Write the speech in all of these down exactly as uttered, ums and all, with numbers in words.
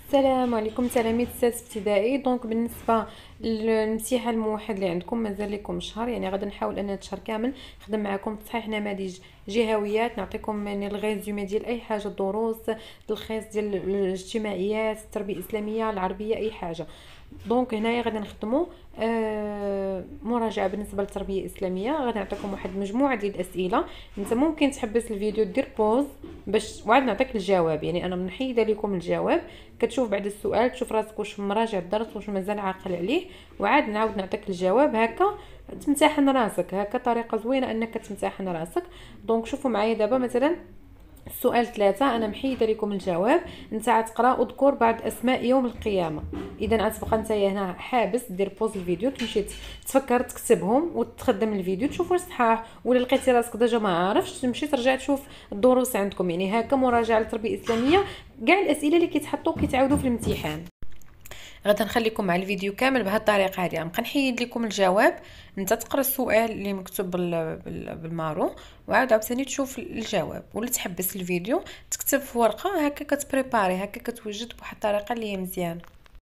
السلام عليكم تلاميذ السادس ابتدائي. دونك بالنسبه للامتحان الموحد اللي عندكم مازال لكم شهر، يعني غادي نحاول ان الشهر كامل نخدم معكم تصحيح نماذج جهويات، نعطيكم يعني الغيزومي ديال اي حاجه، الدروس، التلخيص ديال الاجتماعيات، التربيه الاسلاميه، العربيه، اي حاجه. دونك هنايا غادي نخدموا آه مراجعه بالنسبه للتربيه الاسلاميه. غادي نعطيكم واحد المجموعه ديال الاسئله، انت ممكن تحبس الفيديو دير بوز باش وعاد نعطيك الجواب، يعني انا منحيده لكم الجواب، كتشوف بعد السؤال تشوف راسك واش مراجع الدرس واش مازال عاقل عليه، وعاد نعاود نعطيك الجواب. هكا تمتحن راسك، هكا طريقه زوينه انك تمتحن راسك. دونك شوفوا معايا دابا مثلا السؤال ثلاثة، أنا محيدة لكم الجواب. أنت غتقرا اذكر بعض أسماء يوم القيامة. إذا غتبقى أنت هنا حابس دير بوز الفيديو، تمشي تفكر تكتبهم وتخدم الفيديو تشوف واش صحاح، ولا لقيتي راسك ديجا ما عارفش تمشي ترجع تشوف الدروس عندكم. يعني هكا مراجعة للتربية الإسلامية، كاع الأسئلة اللي كيتحطوا كيتعاودوا في الامتحان. غادي نخليكم مع الفيديو كامل بهذه الطريقه هذه. غنبقى نحيد لكم الجواب، انت تقرا السؤال اللي مكتوب بالمارو وعاد عاوتاني تشوف الجواب، ولا تحبس الفيديو تكتب في ورقه هكا كتبريباري، هكا كتوجد بواحد الطريقه اللي هي مزيانه.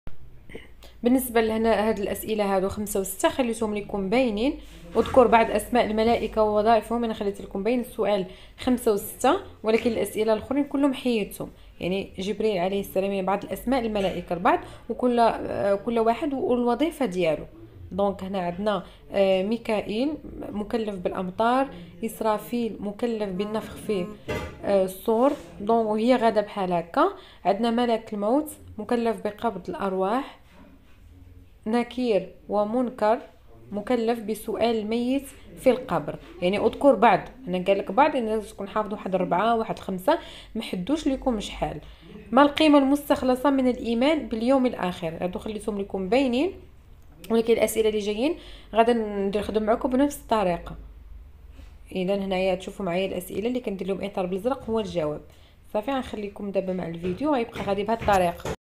بالنسبه لهنا هاد الاسئله هادو خمسة وستة خليتهم لكم باينين. اذكر بعض اسماء الملائكه ووظائفهم، انا خليت لكم باين السؤال خمسة وستة، ولكن الاسئله الاخرين كلهم حيدتهم. يعني جبريل عليه السلام، يعني بعض الاسماء الملائكه البعض، وكل آه كل واحد والوظيفه ديالو. دونك هنا عندنا آه ميكائيل مكلف بالامطار، اسرافيل مكلف بالنفخ في آه الصور، دونك وهي غاده بحال هكا. عندنا ملك الموت مكلف بقبض الارواح، نكير ومنكر مكلف بسؤال الميت في القبر. يعني اذكر بعض، انا قال لك بعض، ان تكون حافظ واحد أربعة واحد خمسة، ما حدوش لكم شحال. ما القيمه المستخلصه من الايمان باليوم الاخر؟ هادو خليتهم لكم باينين، ولكن الاسئله اللي جايين غادي ندير نخدم معكم بنفس الطريقه. اذا هنايا تشوفوا معايا الاسئله اللي كندير لهم اطار بالازرق هو الجواب. صافي غنخليكم دابا مع الفيديو، غيبقى غادي بهذه الطريقه.